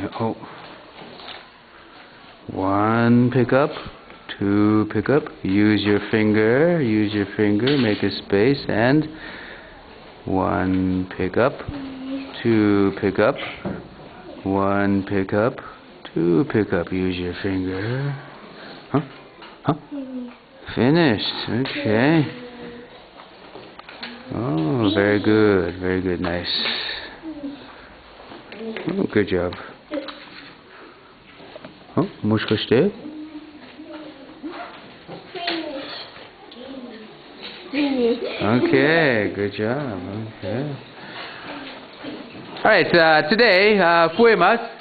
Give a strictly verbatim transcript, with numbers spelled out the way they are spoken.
Oh. One pick up, two pick up. Use your finger, use your finger, make a space, and one pick up, two pick up, one pick up, two pick up. Use your finger. Huh? Huh? Finished. Okay. Oh, very good, very good, nice. Oh, good job. Oh, мышка что? Okay, good job. Okay. All right, uh, today, uh, fuemas.